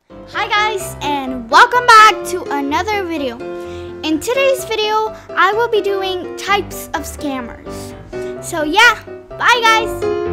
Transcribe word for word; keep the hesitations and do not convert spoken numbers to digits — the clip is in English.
Hi guys, and welcome back to another video. In today's video, I will be doing types of scammers. So yeah, bye guys!